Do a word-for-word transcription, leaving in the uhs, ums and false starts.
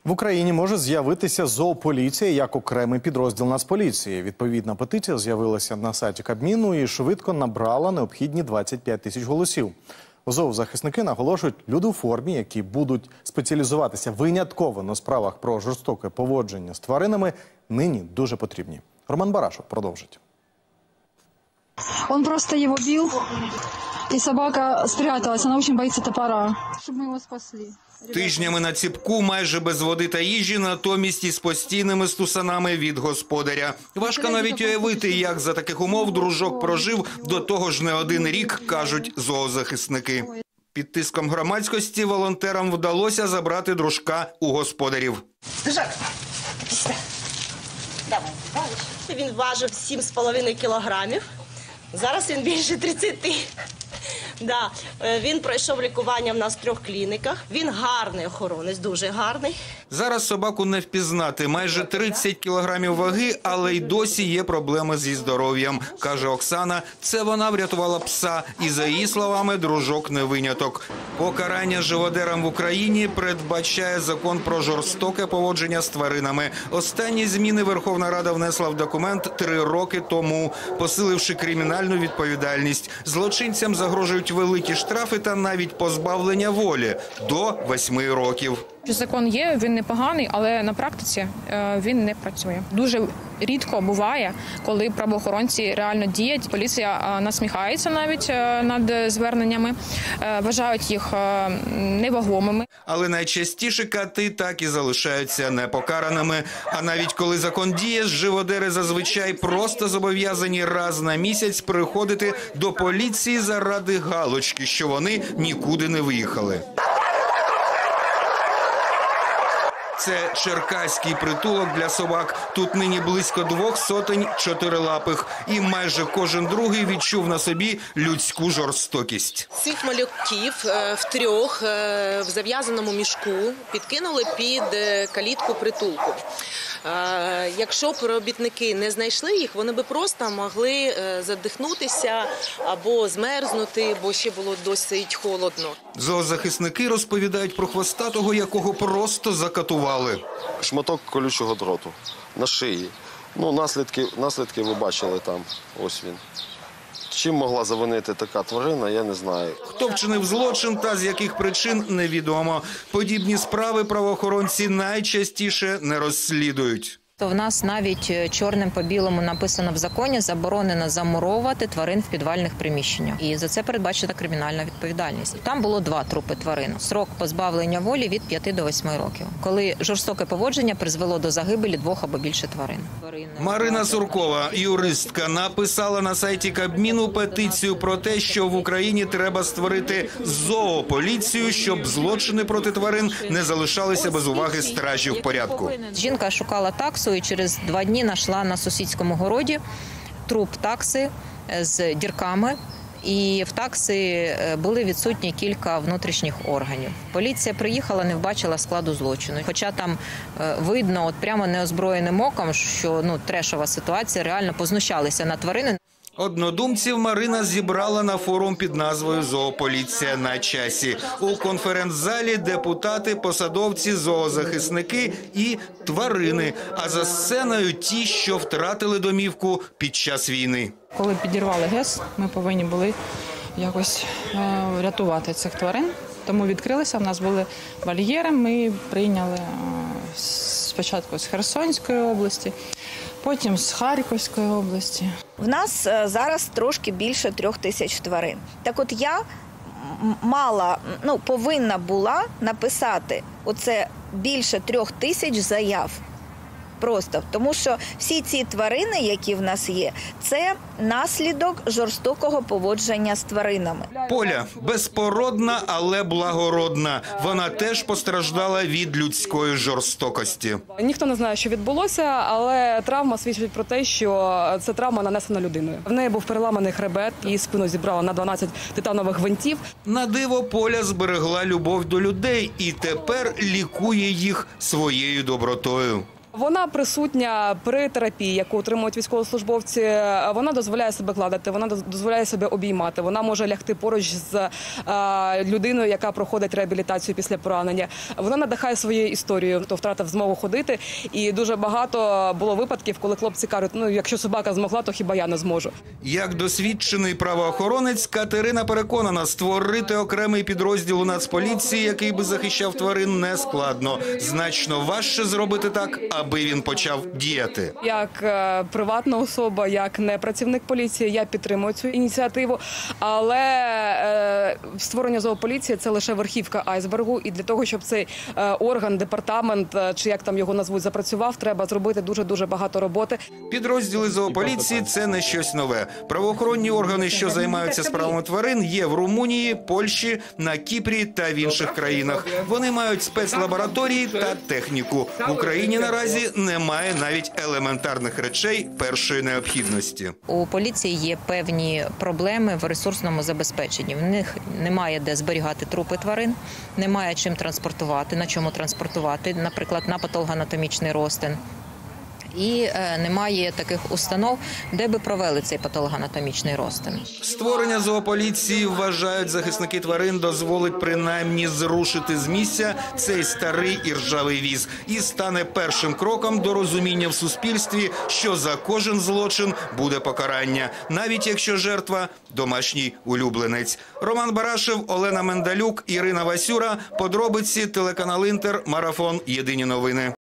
В Україні може з'явитися зоополіція як окремий підрозділ Нацполіції. Відповідна петиція з'явилася на сайті Кабміну і швидко набрала необхідні двадцять п'ять тисяч голосів. Зоозахисники наголошують, люди у формі, які будуть спеціалізуватися винятково на справах про жорстоке поводження з тваринами, нині дуже потрібні. Роман Барашов продовжить. Он просто его бил, и собака спряталась. Она очень боится топора, чтобы мы его спасли. Тижнями на ціпку, майже без води та їжі, натомість із постійними стусанами від господаря. Важко навіть уявити, як за таких умов дружок прожив до того ж не один рік, кажуть зоозахисники. Під тиском громадськості волонтерам вдалося забрати дружка у господарів. Дружок, іди сюди. Давай, давай. Він важив сім з половиною кілограмів. Зараз він більше тридцяти. Да. Він пройшов лікування в нас в трьох клініках. Він гарний охоронець, дуже гарний. Зараз собаку не впізнати. Майже тридцять кілограмів ваги, але й досі є проблеми зі здоров'ям, каже Оксана. Це вона врятувала пса. І за її словами, дружок не виняток. Покарання живодерам в Україні передбачає закон про жорстоке поводження з тваринами. Останні зміни Верховна Рада внесла в документ три роки тому, посиливши кримінальну відповідальність. Злочинцям загрожують великі штрафи та навіть позбавлення волі до восьми років. Закон є, він непоганий, але на практиці він не працює. Дуже рідко буває, коли правоохоронці реально діють. Поліція насміхається навіть над зверненнями, вважають їх невагомими. Але найчастіше коти так і залишаються непокараними. А навіть коли закон діє, живодери зазвичай просто зобов'язані раз на місяць приходити до поліції заради галочки, що вони нікуди не виїхали. Це черкаський притулок для собак. Тут нині близько двох сотень чотирилапих. І майже кожен другий відчув на собі людську жорстокість. Цих малюків втрьох в зав'язаному мішку підкинули під калітку притулку. Якщо б робітники не знайшли їх, вони би просто могли задихнутися або змерзнути, бо ще було досить холодно. Зоозахисники розповідають про хвостатого, якого просто закатували. Шматок колючого дроту на шиї. Ну, наслідки, наслідки ви бачили там, ось він. Чим могла завинити така тварина, я не знаю. Хто вчинив злочин та з яких причин – невідомо. Подібні справи правоохоронці найчастіше не розслідують. В нас навіть чорним по білому написано в законі: заборонено замуровувати тварин в підвальних приміщеннях. І за це передбачена кримінальна відповідальність. Там було два трупи тварин. Срок позбавлення волі від п'яти до восьми років. Коли жорстоке поводження призвело до загибелі двох або більше тварин. Марина Суркова, юристка, написала на сайті Кабміну петицію про те, що в Україні треба створити зоополіцію, щоб злочини проти тварин не залишалися без уваги стражів порядку. Жінка шукала таксу і через два дні знайшла на сусідському городі труп такси з дірками. І в таксі були відсутні кілька внутрішніх органів. Поліція приїхала, не вбачила складу злочину. Хоча там видно, от прямо неозброєним оком, що ну, трешова ситуація, реально познущалися над тваринами. Однодумців Марина зібрала на форум під назвою «Зоополіція на часі». У конференц-залі депутати, посадовці, зоозахисники і тварини. А за сценою ті, що втратили домівку під час війни. Коли підірвали ГЕС, ми повинні були якось е, рятувати цих тварин. Тому відкрилися, в нас були вольєри, ми прийняли е, спочатку з Херсонської області, потім з Харківської області. В нас зараз трошки більше трьох тисяч тварин. Так от я мала, ну, повинна була написати оце більше трьох тисяч заяв. Просто, тому що всі ці тварини, які в нас є, це наслідок жорстокого поводження з тваринами. Поля безпородна, але благородна. Вона теж постраждала від людської жорстокості. Ніхто не знає, що відбулося, але травма свідчить про те, що це травма нанесена людиною. В неї був переламаний хребет, її спину зібрала на дванадцять титанових гвинтів. На диво, Поля зберегла любов до людей і тепер лікує їх своєю добротою. Вона присутня при терапії, яку отримують військовослужбовці. Вона дозволяє себе гладити, вона дозволяє себе обіймати. Вона може лягти поруч з е, людиною, яка проходить реабілітацію після поранення. Вона надихає своєю історією, хто втратив змогу ходити. І дуже багато було випадків, коли хлопці кажуть, ну якщо собака змогла, то хіба я не зможу. Як досвідчений правоохоронець, Катерина переконана, створити окремий підрозділ у Нацполіції, який би захищав тварин, не складно. Значно важче зробити так, аби він почав діяти. Як е, приватна особа, як не працівник поліції, я підтримую цю ініціативу. Але е, створення зоополіції – це лише верхівка айсбергу. І для того, щоб цей е, орган, департамент, е, чи як там його назвуть, запрацював, треба зробити дуже-дуже багато роботи. Підрозділи зоополіції – це не щось нове. Правоохоронні органи, що займаються справами тварин, є в Румунії, Польщі, на Кіпрі та в інших країнах. Вони мають спецлабораторії та техніку. В Україні наразі немає навіть елементарних речей першої необхідності. У поліції є певні проблеми в ресурсному забезпеченні. В них немає де зберігати трупи тварин, немає чим транспортувати, на чому транспортувати, наприклад, на патологоанатомічний розтин. І е, немає таких установ, де би провели цей патологоанатомічний розтин. Створення зоополіції, вважають захисники тварин, дозволить принаймні зрушити з місця цей старий і ржавий віз і стане першим кроком до розуміння в суспільстві, що за кожен злочин буде покарання, навіть якщо жертва – домашній улюбленець. Роман Барашев, Олена Мендалюк, Ірина Васюра. Подробиці, телеканал Інтер, Марафон, Єдині новини.